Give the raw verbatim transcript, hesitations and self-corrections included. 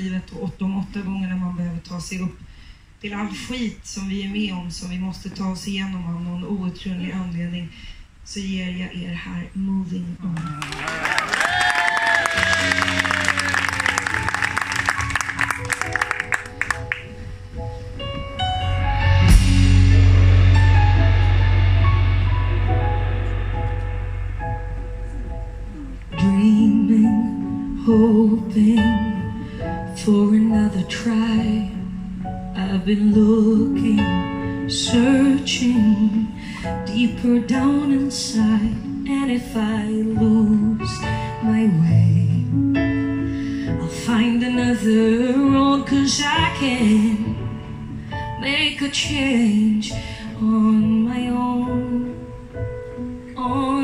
livet och de åtta gångerna man behöver ta sig upp till all skit som vi är med om, som vi måste ta oss igenom av någon outgrundlig anledning, så ger jag er här Moving On. Dreaming, hoping for another try. I've been looking, searching deeper down inside. And if I lose my way, I'll find another road, 'cause I can make a change on my own, on